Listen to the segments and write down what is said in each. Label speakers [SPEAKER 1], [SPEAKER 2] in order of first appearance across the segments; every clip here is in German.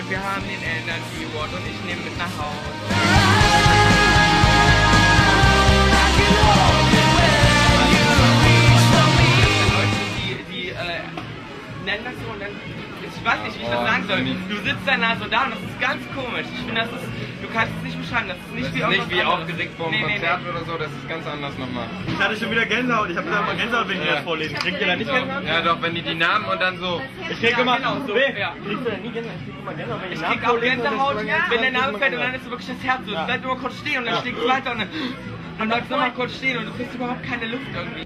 [SPEAKER 1] und wir haben den Energy Award und ich nehme mit nach Hause. Nennen das so und dann, ich weiß nicht, wie ich das sagen soll. Du sitzt dann da so da und das ist ganz komisch. Ich finde, das ist, du kannst es nicht beschreiben, das ist nicht wie
[SPEAKER 2] aufgeregt vor einem Konzert oder so, das ist ganz anders nochmal.
[SPEAKER 3] Ich hatte schon wieder Gänsehaut, ich habe gesagt, mal Gänsehaut, wenn die das vorlesen. Kriegt ihr da nicht Gänsehaut?
[SPEAKER 2] Ja doch, wenn die Namen und dann so.
[SPEAKER 3] Ich krieg immer,
[SPEAKER 1] genau so.
[SPEAKER 3] Ja. Kriegst du denn nie Gänsehaut? Ich krieg immer Gänsehaut, wenn die
[SPEAKER 1] Ich
[SPEAKER 3] Namen
[SPEAKER 1] krieg auch
[SPEAKER 3] vorlesen.
[SPEAKER 1] Gänsehaut, wenn der Name fällt und dann ist so wirklich das Herz so. Du bleibst nur kurz stehen und dann schlägt es weiter und dann bleibst du nochmal kurz stehen und du kriegst überhaupt keine Luft irgendwie.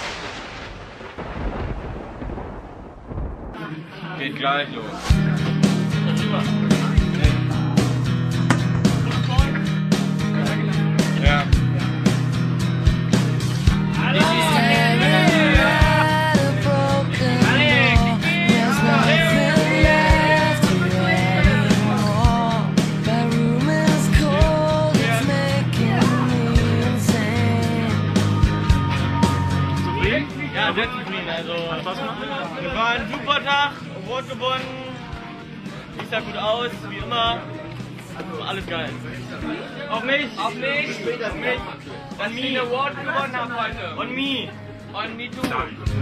[SPEAKER 2] Geht gleich los. Ja.
[SPEAKER 3] Ja, sehr zufrieden, also. Hat Spaß gemacht? Es war ein super Tag, Award gewonnen. Ich sah gut aus, wie immer. Also alles geil. Auf mich!
[SPEAKER 1] Auf mich!
[SPEAKER 3] Auf mich!
[SPEAKER 1] Dass ich den Award gewonnen habe heute.
[SPEAKER 3] On me!
[SPEAKER 1] On me too.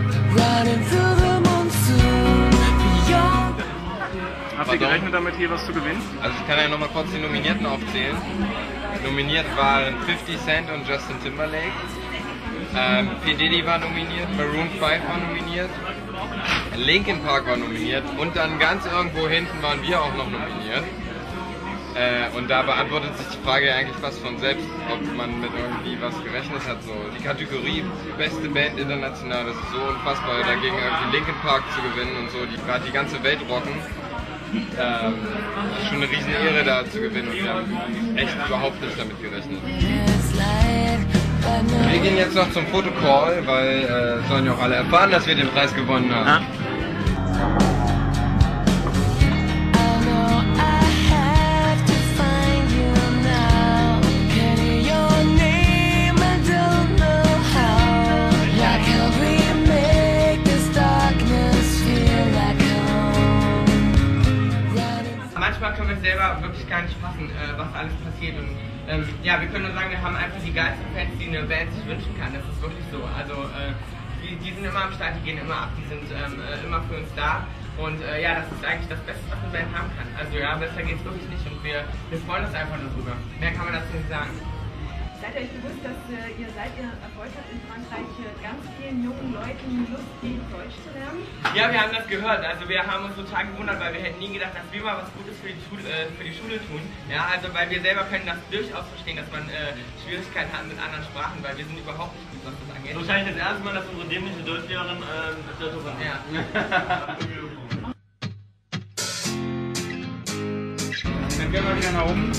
[SPEAKER 3] Habt ihr gerechnet damit, hier was zu gewinnen?
[SPEAKER 2] Also ich kann ja nochmal kurz die Nominierten aufzählen. Nominiert waren 50 Cent und Justin Timberlake. P. Diddy war nominiert, Maroon 5 war nominiert, Linkin Park war nominiert und dann ganz irgendwo hinten waren wir auch noch nominiert. Und da beantwortet sich die Frage eigentlich fast von selbst, ob man mit irgendwie was gerechnet hat. So die Kategorie beste Band international, das ist so unfassbar, dagegen irgendwie Linkin Park zu gewinnen und so, die gerade die ganze Welt rocken. Das ist schon eine riesen Ehre da zu gewinnen und wir haben echt überhaupt nicht damit gerechnet. Wir gehen jetzt noch zum Fotocall, weil sollen ja auch alle erfahren, dass wir den Preis gewonnen haben.
[SPEAKER 3] Ja.
[SPEAKER 1] Manchmal können wir es selber wirklich gar nicht fassen, was alles passiert. Und ja, wir können nur sagen, wir haben einfach die geilsten Fans, die eine Band sich wünschen kann. Das ist wirklich so. Also die sind immer am Start, die gehen immer ab, die sind immer für uns da. Und ja, das ist eigentlich das Beste, was eine Band haben kann. Also ja, besser geht's wirklich nicht und wir freuen uns einfach nur drüber. Mehr kann man dazu nicht sagen.
[SPEAKER 4] Seid ihr euch bewusst, dass ihr seit ihr Erfolg habt in Frankreich ganz vielen jungen Leuten Lust gebt, Deutsch zu lernen?
[SPEAKER 1] Ja, wir haben das gehört. Also wir haben uns total gewundert, weil wir hätten nie gedacht, dass wir mal was Gutes für die Schule tun. Ja, also weil wir selber können das durchaus verstehen, dass man Schwierigkeiten hat mit anderen Sprachen, weil wir sind überhaupt nicht gut, was das angeht.
[SPEAKER 3] Wahrscheinlich das erste Mal, dass unsere dämliche Deutschlehrerin öfter so war.
[SPEAKER 1] Ja.
[SPEAKER 2] Dann gehen wir wieder nach oben.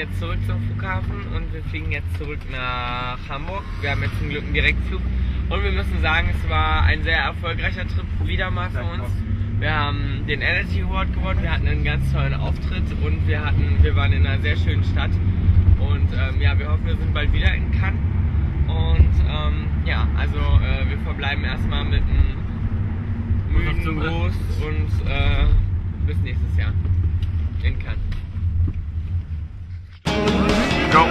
[SPEAKER 1] jetzt zurück zum Flughafen und wir fliegen jetzt zurück nach Hamburg. Wir haben jetzt zum Glück einen Direktflug und wir müssen sagen, es war ein sehr erfolgreicher Trip wieder mal für uns. Wir haben den Energy Award gewonnen, wir hatten einen ganz tollen Auftritt und wir waren in einer sehr schönen Stadt und ja, wir hoffen, wir sind bald wieder in Cannes und ja, also wir verbleiben erstmal mit einem müden Gruß und bis nächstes Jahr in Cannes.
[SPEAKER 2] Go.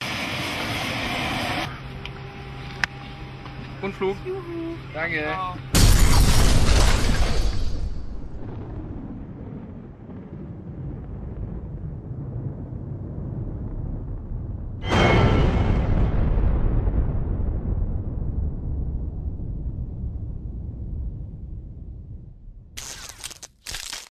[SPEAKER 2] Und Flug. Danke.